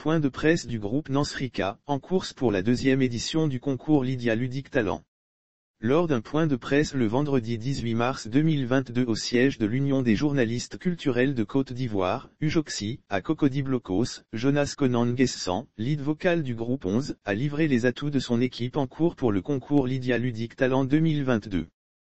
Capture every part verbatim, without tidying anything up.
Point de presse du groupe Nansrika, en course pour la deuxième édition du concours Lydia Ludique Talent. Lors d'un point de presse le vendredi dix-huit mars deux mille vingt-deux au siège de l'Union des journalistes culturels de Côte d'Ivoire, Ujoxi, à Cocody Blocos, Jonas Conan Nguessan, lead vocal du groupe onze, a livré les atouts de son équipe en cours pour le concours Lydia Ludique Talent deux mille vingt-deux.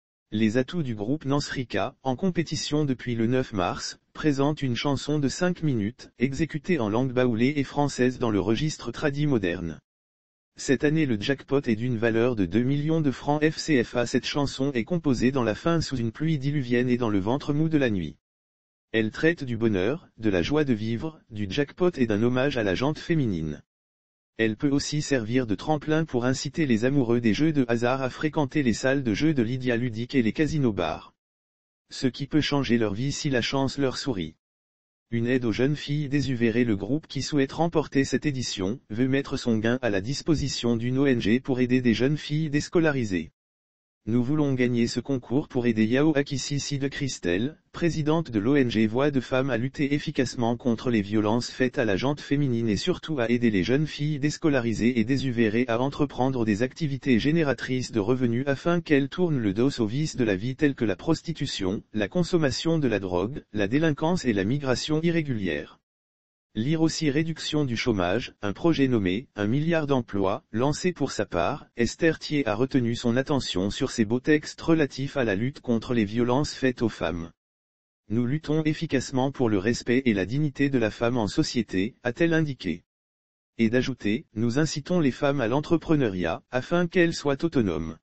Les atouts du groupe Nansrika, en compétition depuis le neuf mars, présentent une chanson de cinq minutes, exécutée en langue baoulée et française dans le registre tradi moderne. Cette année le jackpot est d'une valeur de deux millions de francs C F A. Cette chanson est composée dans la fin sous une pluie diluvienne et dans le ventre mou de la nuit. Elle traite du bonheur, de la joie de vivre, du jackpot et d'un hommage à la jante féminine. Elle peut aussi servir de tremplin pour inciter les amoureux des jeux de hasard à fréquenter les salles de jeux de Lydia Ludique et les casinos-bars. Ce qui peut changer leur vie si la chance leur sourit. Une aide aux jeunes filles désuvérées. Le groupe qui souhaite remporter cette édition, veut mettre son gain à la disposition d'une O N G pour aider des jeunes filles déscolarisées. Nous voulons gagner ce concours pour aider Yao Akissi de Christelle, présidente de l'O N G Voix de Femmes, à lutter efficacement contre les violences faites à la jante féminine et surtout à aider les jeunes filles déscolarisées et désuvérées à entreprendre des activités génératrices de revenus afin qu'elles tournent le dos aux vices de la vie tels que la prostitution, la consommation de la drogue, la délinquance et la migration irrégulière. Lire aussi réduction du chômage, un projet nommé « Un milliard d'emplois », lancé pour sa part. Esther Thier a retenu son attention sur ces beaux textes relatifs à la lutte contre les violences faites aux femmes. Nous luttons efficacement pour le respect et la dignité de la femme en société, a-t-elle indiqué. Et d'ajouter, nous incitons les femmes à l'entrepreneuriat, afin qu'elles soient autonomes.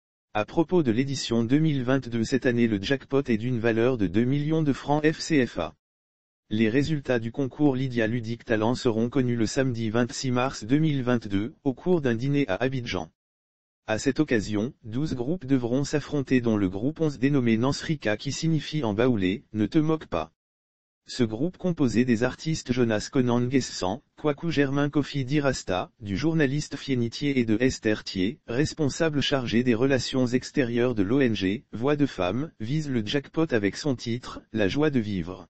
À propos de l'édition deux mille vingt-deux, cette année le jackpot est d'une valeur de deux millions de francs C F A. Les résultats du concours Lydia Ludique Talent seront connus le samedi vingt-six mars deux mille vingt-deux, au cours d'un dîner à Abidjan. À cette occasion, douze groupes devront s'affronter dont le groupe onze dénommé Nansrika qui signifie en baoulé, ne te moque pas. Ce groupe composé des artistes Jonas Conan Nguessan, Kwaku Germain Kofi Dirasta, du journaliste Fienitier et de Esther Thier, responsable chargé des relations extérieures de l'O N G, Voix de Femmes, vise le jackpot avec son titre, La joie de vivre.